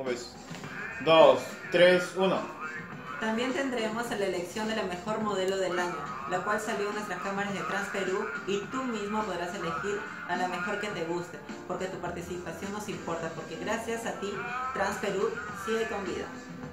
pues. 2, 3, 1. También tendremos la elección de la mejor modelo del año, la cual salió en nuestras cámaras de Transperú y tú mismo podrás elegir a la mejor que te guste, porque tu participación nos importa, porque gracias a ti Transperú sigue con vida.